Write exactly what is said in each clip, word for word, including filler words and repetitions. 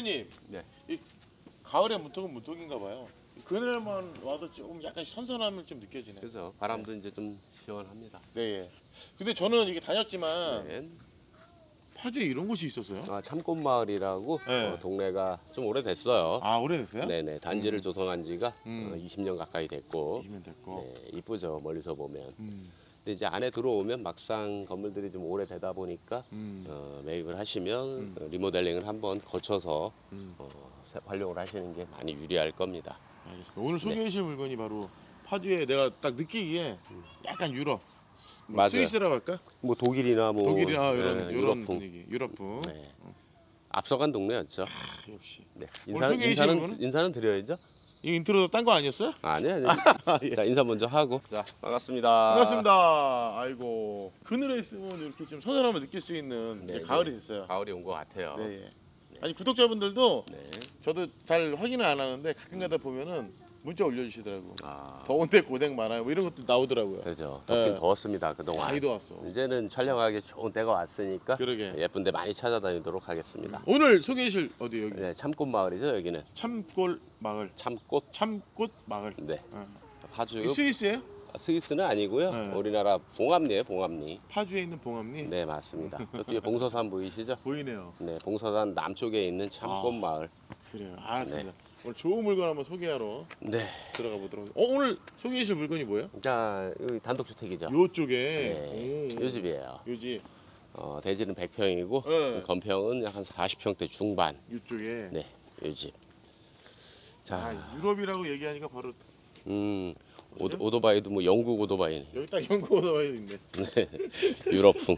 대표님, 네. 이 가을에 문턱은 문턱인가 봐요. 그늘만 와도 좀 약간 선선함을 좀 느껴지네. 그래서 바람도 네. 이제 좀 시원합니다. 네. 근데 저는 이게 다녔지만 네. 파주에 이런 곳이 있었어요? 아, 참꽃마을이라고 네. 어, 동네가 좀 오래됐어요. 아, 오래됐어요? 네네. 단지를 음. 조성한 지가 음. 어, 이십 년 가까이 됐고. 이십 년 됐고. 네, 이쁘죠 멀리서 보면. 음. 근데 이제 안에 들어오면 막상 건물들이 좀 오래되다 보니까 음. 어, 매입을 하시면 음. 어, 리모델링을 한번 거쳐서 음. 어, 활용을 하시는 게 많이 유리할 겁니다. 알겠습니다. 오늘 네. 소개해 주실 물건이 바로 파주에 내가 딱 느끼기에 약간 유럽, 뭐 맞아요. 스위스라고 할까? 뭐 독일이나 뭐 독일이나 이런 네, 이런 유럽풍. 분위기, 유럽풍. 네. 앞서간 동네였죠. 아, 역시. 네. 오늘 인사, 소개해 주실 인사는 분은? 인사는 드려야죠. 이 인트로 딴 거 아니었어요? 아니 아니. 예. 자 인사 먼저 하고. 자 반갑습니다. 반갑습니다. 아이고 그늘에 있으면 이렇게 좀 선선함을 느낄 수 있는 네, 이제 가을이 네. 됐어요. 가을이 온 것 같아요. 네. 예. 아니 구독자분들도 네. 저도 잘 확인을 안 하는데 가끔가다 보면은 문자 올려주시더라고. 아, 더운데 고생 많아요. 뭐 이런 것도 나오더라고요. 그죠. 덥긴 네. 더웠습니다 그동안. 많이 더웠어. 이제는 촬영하기 좋은 때가 왔으니까 그러게. 예쁜데 많이 찾아다니도록 하겠습니다. 오늘 소개해주실 어디 여기? 네, 참꽃 마을이죠 여기는. 참골 마을. 참꽃. 참꽃 마을. 네. 어. 파주. 이 스위스예요? 스위스는 아니고요. 네. 우리나라 봉합리에요 봉합리. 파주에 있는 봉합리? 네 맞습니다. 저 뒤에 봉서산 보이시죠? 보이네요. 네, 봉서산 남쪽에 있는 참꽃 아. 마을. 그래요. 알았습니다. 오늘 좋은 물건 한번 소개하러 네. 들어가 보도록. 어 오늘 소개해주실 물건이 뭐예요? 자, 여기 단독주택이죠. 요쪽에. 네, 오. 요 집이에요. 요집. 어, 대지는 백 평이고 네. 건평은 약 한 사십 평대 중반. 요쪽에. 네, 요 집. 자, 아, 유럽이라고 얘기하니까 바로 음, 오, 뭐죠? 오토바이도 뭐 영국 오토바이네. 여기 딱 연구 나와 있네. 네, 유럽풍.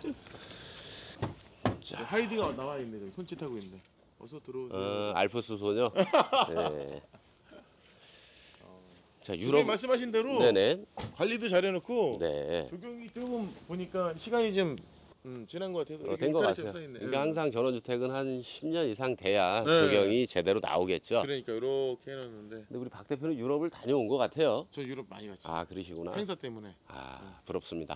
자, 하이디가 나와 있네. 저기 손짓하고 있네. 어서 들어오세요. 어, 알프스 소녀. 네. 자, 유럽 유럽. 말씀하신 대로 네네. 관리도 잘해놓고 네. 조경이 조금 보니까 시간이 좀 음, 지난 것 같아서 어, 이렇게 된 것 울타리 같아요. 써 있네. 그러니까 항상 전원주택은 한 십 년 이상 돼야 네. 조경이 제대로 나오겠죠. 그러니까 이렇게 해놨는데 근데 우리 박 대표는 유럽을 다녀온 것 같아요. 저 유럽 많이 갔지. 아 그러시구나. 행사 때문에. 아 부럽습니다.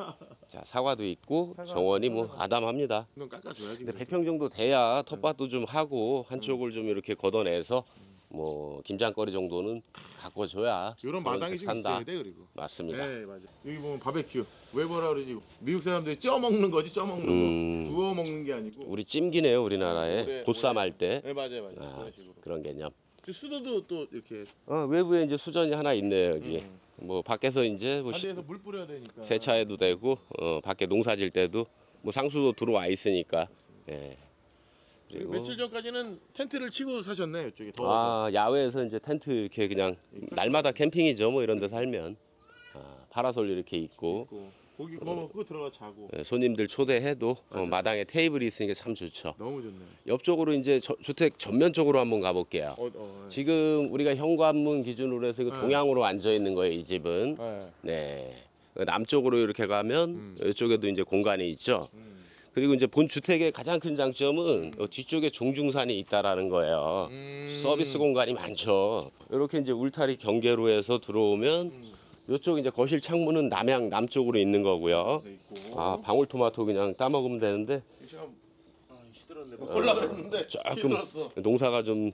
자 사과도 있고 사과, 정원이 뭐 사과는- 아담합니다. 이건 깎아줘야지. 근데 그래도. 백 평 정도 돼야 텃밭도 좀 하고 한쪽을 좀 이렇게 걷어내서 뭐 김장거리 정도는 바꿔줘야 이런 그런 마당이 집 좀 있어야 돼 그리고. 맞습니다. 네 맞아. 여기 보면 바베큐. 왜 뭐라 그러지? 미국 사람들이 쪄 먹는 거지 쪄 먹는 음. 거. 구워 먹는 게 아니고. 우리 찜기네요 우리나라에 오래, 보쌈 오래. 할 때. 네 맞아요 맞아요. 아, 그런 식으로. 그런 개념. 그 수도도 또 이렇게. 어, 외부에 이제 수전이 하나 있네요 여기. 음. 뭐 밖에서 이제 뭐 시- 반대에서 물 뿌려야 되니까. 세차해도 되고 어, 밖에 농사질 때도 뭐 상수도 들어와 있으니까. 예. 그리고 며칠 전까지는 텐트를 치고 사셨네 이쪽에 더워서. 아 야외에서 이제 텐트 이렇게 그냥 날마다 캠핑이죠 뭐 이런 데 살면 아, 파라솔 이렇게 있고 있고, 고기 구워 먹고 들어가 자고. 예, 손님들 초대해도 어, 맞아요. 마당에 테이블이 있으니까 참 좋죠. 너무 좋네. 옆쪽으로 이제 저- 주택 전면 쪽으로 한번 가볼게요. 어, 어, 네. 지금 우리가 현관문 기준으로 해서 이거 네. 동양으로 앉아 있는 거예요 이 집은. 네. 네. 남쪽으로 이렇게 가면 음. 이쪽에도 이제 공간이 있죠. 음. 그리고 이제 본 주택의 가장 큰 장점은 어, 뒤쪽에 종중산이 있다라는 거예요. 음. 서비스 공간이 많죠. 이렇게 이제 울타리 경계로 해서 들어오면 음. 이쪽 이제 거실 창문은 남향 남쪽으로 있는 거고요. 돼 있고. 아 방울토마토 그냥 따 먹으면 되는데 지금 아, 시들었네. 먹으려 그랬는데 조금 시들었어. 농사가 좀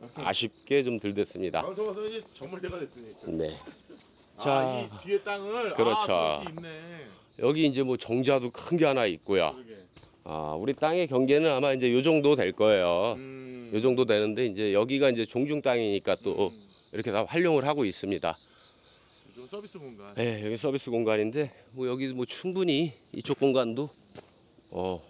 아쉽게 좀 덜 됐습니다. 방울 토마토 이제 전물대가 됐으니까. 네. 아, 자 이 뒤에 땅을 그렇죠. 아, 그렇게 있네. 여기 이제 뭐 정자도 큰 게 하나 있고요. 그러게. 아 우리 땅의 경계는 아마 이제 요 정도 될 거예요. 음. 요 정도 되는데 이제 여기가 이제 종중 땅이니까 또 음. 이렇게 다 활용을 하고 있습니다. 좀 서비스 공간. 네, 여기 서비스 공간인데 뭐 여기 뭐 충분히 이쪽 공간도 어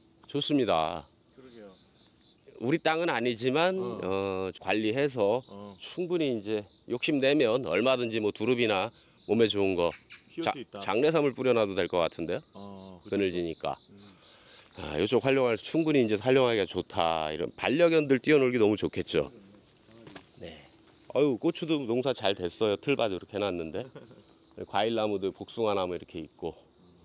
좋습니다. 그러게요. 우리 땅은 아니지만 어. 어, 관리해서 어. 충분히 이제 욕심 내면 얼마든지 뭐 두릅이나 몸에 좋은 거 키울 자, 수 있다. 장례삼을 뿌려놔도 될 것 같은데요. 어, 그렇죠. 그늘지니까. 음. 아, 이쪽 활용할 충분히 이제 활용하기가 좋다. 이런 반려견들 뛰어놀기 너무 좋겠죠. 네. 아유 고추도 농사 잘 됐어요. 틀밭 이렇게 해놨는데 과일나무도 복숭아나무 이렇게 있고.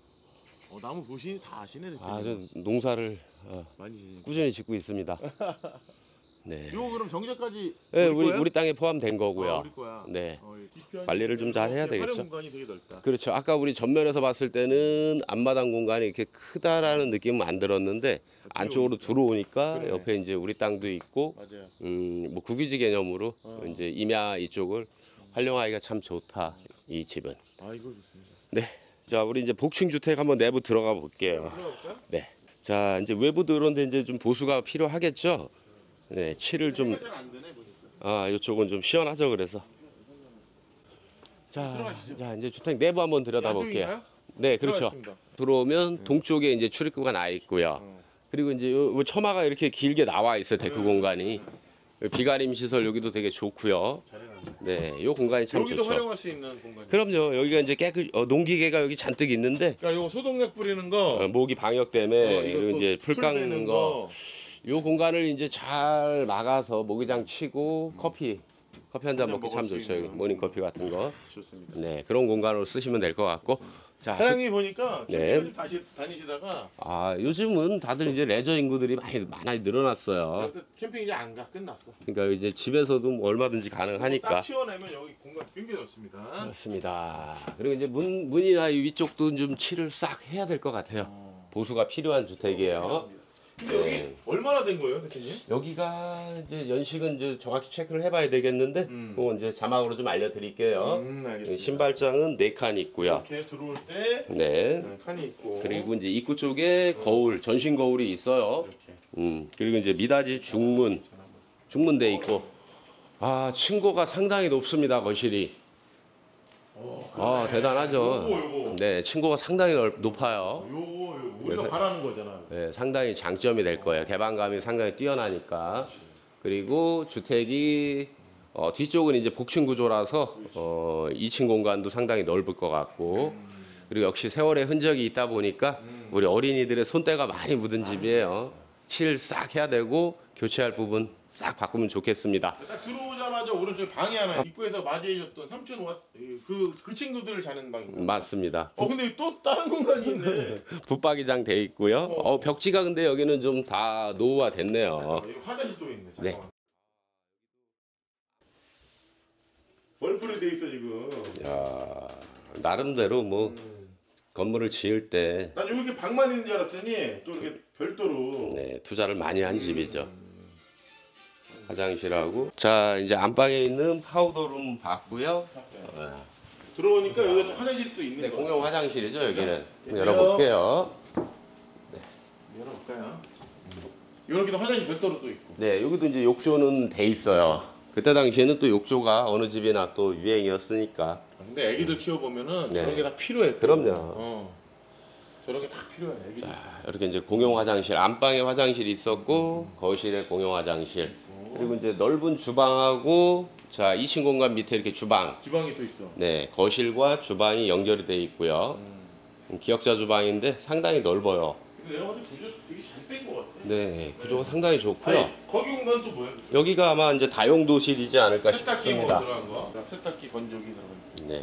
어, 나무 보시니 다 아시네. 대표님. 아, 저 농사를 어, 많이 지니까. 꾸준히 짓고 있습니다. 네. 이거 그럼 정자까지 네, 우리 우리 거야? 우리 땅에 포함된 거고요. 아, 우리 거야. 네. 어, 이 뒤편이 관리를 좀 잘 해야 이렇게 되겠죠. 활용 공간이 되게 넓다. 그렇죠. 아까 우리 전면에서 봤을 때는 앞마당 공간이 이렇게 크다라는 느낌은 안 들었는데 안쪽으로 들어오니까 그러네. 옆에 이제 우리 땅도 있고 맞아요. 음, 뭐 국유지 개념으로 어. 이제 임야 이쪽을 활용하기가 참 좋다. 이 집은. 아 이거 좋습니다. 네. 자, 우리 이제 복층 주택 한번 내부 들어가 볼게요. 들어갈까요? 네. 자, 이제 외부 들어오는데 이제 좀 보수가 필요하겠죠. 네, 칠을 좀 잘안 되네 보니까. 아, 이쪽은 좀 시원하죠. 그래서. 자, 들어가시죠. 자, 이제 주택 내부 한번 들여다 볼게요. 안쪽인가요? 네, 그렇죠. 들어가겠습니다. 들어오면 동쪽에 이제 출입구가 나 있고요. 어. 그리고 이제 요, 요 처마가 이렇게 길게 나와 있어요. 데크 네. 공간이. 비가림 시설 여기도 되게 좋고요. 잘해놨네. 네, 요 공간이 참 여기도 좋죠. 활용할 수 있는 공간이. 그럼요. 여기가 이제 깨끗 어, 농기계가 여기 잔뜩 있는데 그러니까 이거 소독약 뿌리는 거. 어, 모기 방역 때문에 어, 이거 그리고 또 이제 풀 풀 깎는 빼는 거. 요 공간을 이제 잘 막아서 모기장 치고 커피 커피 한 잔 한잔 먹기 참 먹을 수 좋죠. 있는. 모닝 커피 같은 거. 좋습니다. 네, 그런 공간으로 쓰시면 될 것 같고. 자, 사장님 보니까 네. 캠핑을 다시 다니시다가 아, 요즘은 다들 이제 레저 인구들이 많이 많이 늘어났어요. 캠핑 이제 안 가. 끝났어. 그러니까 이제 집에서도 뭐 얼마든지 딱 가능하니까. 치워내면 여기 공간 굉장히 넓습니다. 그렇습니다. 그리고 이제 문 문이나 이 위쪽도 좀 칠을 싹 해야 될 것 같아요. 어. 보수가 필요한 주택이에요. 근데 여기 네. 얼마나 된 거예요, 대표님? 여기가 이제 연식은 이제 정확히 체크를 해봐야 되겠는데, 음. 그건 이제 자막으로 좀 알려드릴게요. 음, 알겠습니다. 신발장은 네 칸 있고요. 이렇게 들어올 때 네. 네, 칸이 있고 그리고 이제 입구 쪽에 거울, 전신 거울이 있어요. 이렇게 음. 그리고 이제 미닫이 중문, 중문돼 있고, 아, 층고가 상당히 높습니다. 거실이. 어, 아, 그러네. 대단하죠. 요거 요거 네, 층고가 상당히 넓, 높아요. 요거 요거 우리가 그래서- 바라는 거잖아요. 네, 상당히 장점이 될 거예요. 개방감이 상당히 뛰어나니까. 그리고 주택이 어, 뒤쪽은 이제 복층 구조라서 어, 이 층 공간도 상당히 넓을 것 같고, 그리고 역시 세월의 흔적이 있다 보니까 우리 어린이들의 손때가 많이 묻은 집이에요. 칠 싹 해야 되고 교체할 부분 싹 바꾸면 좋겠습니다. 딱 들어오자마자 오른쪽에 방이 하나 입구에서 맞이해줬던 삼촌 왔 그그 그 친구들 자는 방인가? 맞습니다. 어 근데 또 다른 공간이 있네. 붙박이장 돼 있고요. 어, 벽지가 근데 여기는 좀 다 노후화 됐네요. 어, 여기 화장실 또 있네. 네. 잠깐만. 월풀이 돼 있어 지금. 야, 나름대로 뭐 건물을 지을 때 난 이렇게 방만 있는 줄 알았더니 또 이렇게 별도로. 네, 투자를 많이 한 집이죠. 화장실하고 자, 이제 안방에 있는 파우더룸 봤고요. 샀어요. 네, 들어오니까 여기 화장실이 또 있는 네, 거. 공용 화장실이죠. 여기는 네. 열어볼게요. 열어볼까요? 이렇게도 화장실 별도로 또 있고. 네, 여기도 이제 욕조는 돼 있어요. 그때 당시에는 또 욕조가 어느 집이나 또 유행이었으니까. 근데 애기들 키워 보면은 네. 저런 게 다 필요해. 또. 그럼요. 어. 저런 게 다 필요해. 애기들. 자, 이렇게 이제 공용 화장실, 안방에 화장실이 있었고 거실에 공용 화장실. 그리고 이제 넓은 주방하고 자, 이 층 공간 밑에 이렇게 주방. 주방이 또 있어. 네, 거실과 주방이 연결이 돼 있고요. 음, 기역자 주방인데 상당히 넓어요. 근데 내가 봤을 때 구조 되게 잘 뺀 것 같아. 네, 구조가 상당히 좋고요. 아니, 거기 공간 또 뭐야? 여기가 아마 이제 다용도실이지 않을까 세탁기 뭐 싶습니다. 들어간 거? 세탁기 건조기 들어간 거. 네,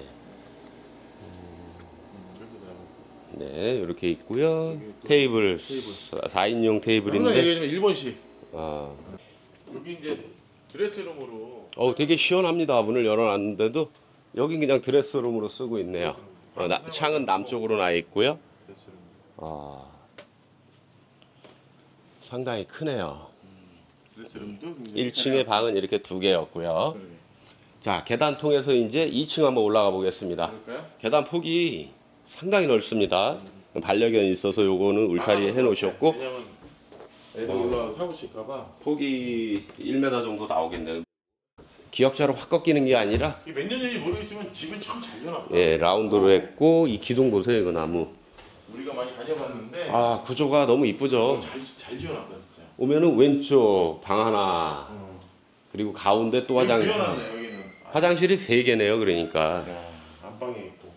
음, 이렇게 들어간 거. 네, 이렇게 있고요. 여기 또 테이블, 테이블. 사 인용 항상 테이블인데, 얘기하지만 일본식. 아, 여기 이제 드레스룸으로. 어, 되게 시원합니다. 문을 열어놨는데도 여기 그냥 드레스룸으로 쓰고 있네요. 어, 나, 창은 남쪽으로 나 있고요. 드레스룸. 아, 상당히 크네요. 드레스룸도 굉장히 일 층의 방은 이렇게 두 개였고요. 그러게. 자, 계단 통해서 이제 이 층 한번 올라가 보겠습니다. 그럴까요? 계단 폭이 상당히 넓습니다. 반려견이 있어서 요거는 울타리에 해놓으셨고, 왜냐면 애들 올라와서 사고 칠까봐. 폭이 일 미터 정도 나오겠네요. 기역자로 확 꺾이는 게 아니라, 이게 몇 년 전인지 모르겠지만 집은 참 잘 지어놨다. 예, 라운드로 했고, 이 기둥 보세요, 이거 나무. 우리가 많이 다녀봤는데 아, 구조가 너무 이쁘죠? 잘, 잘 지어놨다 진짜. 오면은 왼쪽 방 하나, 어. 그리고 가운데 또 화장실. 뛰어나네 여기는. 화장실이 세 개네요, 그러니까. 야, 안방에 있고.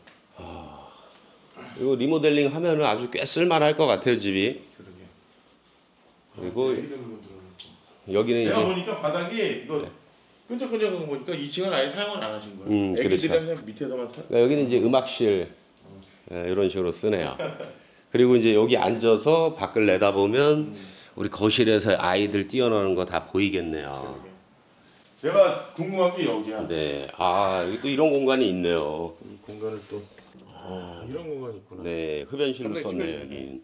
이거 리모델링 하면은 아주 꽤 쓸만할 것 같아요, 집이. 그러게. 그리고 애기들 물건 들어있고. 여기는 내가 이제, 보니까 바닥이 이거 끈적끈적한 거 보니까 이 층은 아예 사용을 안 하신 거예요. 음, 애기들이 그렇죠. 그냥 밑에서만 사. 그러니까 여기는 이제 음악실, 예, 이런 식으로 쓰네요. 그리고 이제 여기 앉아서 밖을 내다보면 우리 거실에서 아이들 뛰어노는 거 다 보이겠네요. 제가 궁금한 게 여기야. 네. 아, 여기 또 이런 공간이 있네요. 이 공간을 또 아, 이런 공간이 있구나. 네, 흡연실로 상당히 썼네요, 찍어주네. 여기.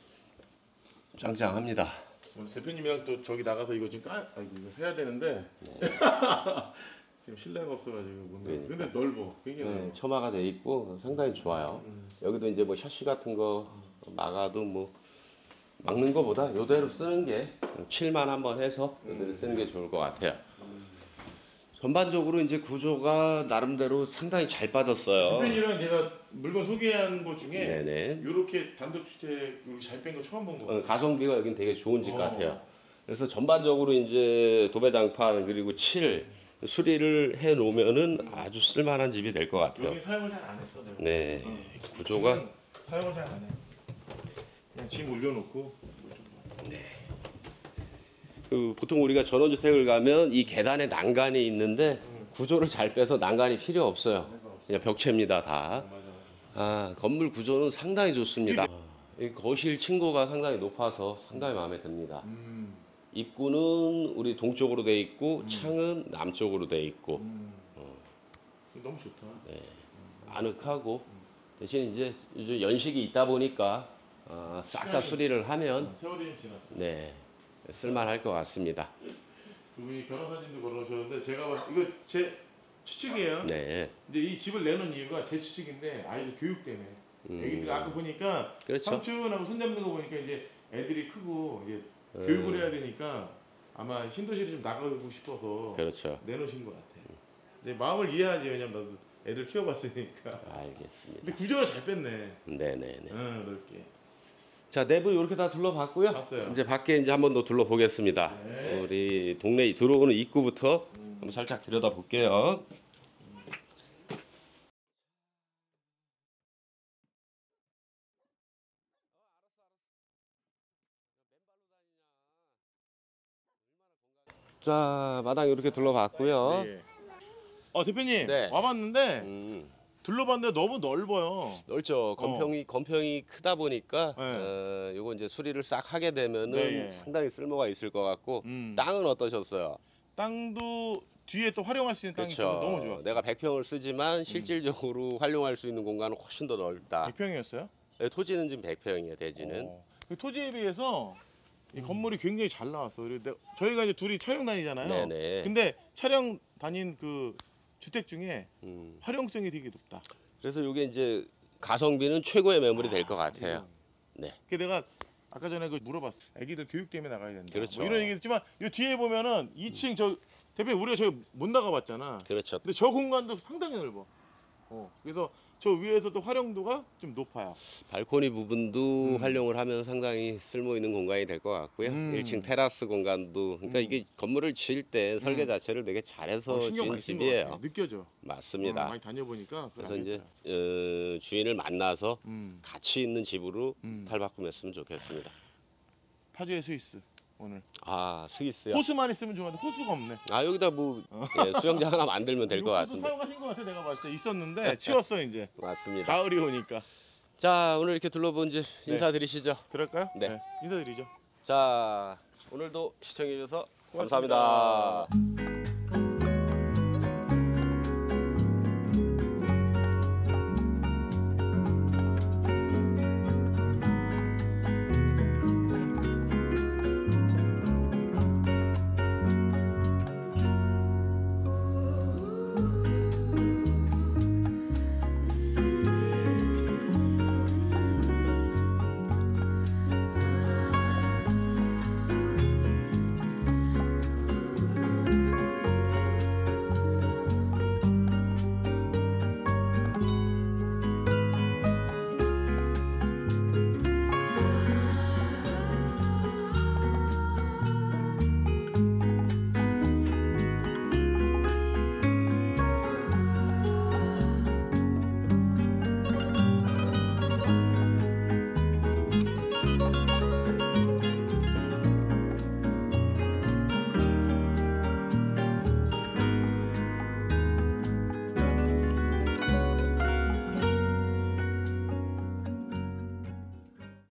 짱짱합니다. 오늘 대표님이랑 또 저기 나가서 이거 지금 까 아, 이거 해야 되는데 지금 실내가 없어가지고 못 나. 근데 넓어. 굉장히 네, 넓어. 처마가 돼 있고 상당히 좋아요. 여기도 이제 뭐 샤시 같은 거 막아도 뭐 막는 거보다 이대로 쓰는 게 칠만 한번 해서 이대로 쓰는 게 좋을 것 같아요. 전반적으로 이제 구조가 나름대로 상당히 잘 빠졌어요. 대표님이랑 제가 물건 소개한 거 중에 네네. 이렇게 단독주택 이렇게 잘 뺀 거 처음 본 거. 어, 가성비가 여긴 되게 좋은 집 어. 같아요. 그래서 전반적으로 이제 도배장판 그리고 칠 수리를 해 놓으면은 아주 쓸만한 집이 될 것 같아요. 여기 사용을 잘 안 했어 내가. 네, 어. 구조가 지금 사용을 잘 안 해. 그냥 짐 올려놓고. 그 보통 우리가 전원주택을 가면 이 계단에 난간이 있는데 구조를 잘 빼서 난간이 필요 없어요. 그냥 벽체입니다 다. 아, 건물 구조는 상당히 좋습니다. 이 거실 층고가 상당히 높아서 상당히 마음에 듭니다. 음. 입구는 우리 동쪽으로 돼 있고 창은 남쪽으로 돼 있고 음. 너무 좋다. 아늑하고 대신 이제 요즘 연식이 있다 보니까 어, 싹 다 수리를 하면 세월이 좀 지났어. 네 쓸만할 것 같습니다. 두 분이 결혼 사진도 걸어오셨는데 제가 봤 이거 제 추측이에요. 네, 근데 이 집을 내놓은 이유가 제 추측인데 아이들 교육 때문에. 음. 애기들 아까 보니까 그렇죠. 삼촌하고 손 잡는 거 보니까 이제 애들이 크고 이제 음. 교육을 해야 되니까 아마 신도시를 좀 나가고 싶어서 그렇죠. 내놓으신 것 같아요. 근데 마음을 이해하지. 왜냐면 나도 애들 키워봤으니까. 알겠습니다. 근데 구조를 잘 뺐네. 네네네. 응, 넓게. 자 내부 이렇게 다 둘러봤고요. 봤어요. 이제 밖에 이제 한번 더 둘러보겠습니다. 네. 우리 동네 들어오는 입구부터 한번 살짝 들여다 볼게요. 자 마당 이렇게 둘러봤고요. 네. 어 대표님 네. 와봤는데 음, 둘러봤는데 너무 넓어요. 넓죠. 건평이 건평이 크다 보니까 네. 어, 요거 이제 수리를 싹 하게 되면은 네. 상당히 쓸모가 있을 것 같고 음. 땅은 어떠셨어요? 땅도 뒤에 또 활용할 수 있는 땅이 있어서 너무 좋아. 내가 백 평을 쓰지만 실질적으로 활용할 수 있는 공간은 훨씬 더 넓다. 백 평이었어요? 네, 토지는 지금 백 평이에요. 대지는. 어. 그 토지에 비해서 이 건물이 굉장히 잘 나왔어. 그리고 내가- 저희가 이제 둘이 촬영 다니잖아요. 네네. 근데 촬영 다닌 그 주택 중에 음, 활용성이 되게 높다. 그래서 이게 이제 가성비는 최고의 매물이 될 것 같아요. 네. 그 내가 아까 전에 그 물어봤어. 애기들 교육 때문에 나가야 된다. 그렇죠. 뭐 이런 얘기 했지만 이 뒤에 보면은 이 층 저 대표님 우리가 저기 못 나가봤잖아. 그렇죠. 근데 저 공간도 상당히 넓어. 어. 그래서 저 위에서도 활용도가 좀 높아요. 발코니 부분도 음. 활용을 하면 상당히 쓸모 있는 공간이 될 것 같고요. 음. 일 층 테라스 공간도 그러니까 음. 이게 건물을 지을 때 설계 자체를 되게 잘해서 어, 신경 지은 많이 쓴 것 집이에요. 같아. 느껴져. 어, 맞습니다. 많이 다녀보니까 그걸 그래서 이제 알겠더라. 어, 주인을 만나서 음. 가치 있는 집으로 음. 탈바꿈했으면 좋겠습니다. 파주의 스위스 오늘 아 스위스요? 호수만 있으면 좋아하는데 호수가 없네. 아 여기다 뭐 예, 수영장 하나 만들면 될 것 호수 같은데. 사용하신 것 같아. 내가 봤을 때 있었는데 치웠어 이제. 맞습니다. 가을이 오니까. 자 오늘 이렇게 둘러본지 네. 인사드리시죠. 들을까요? 네. 인사드리죠. 자 오늘도 시청해 주셔서 고맙습니다. 감사합니다.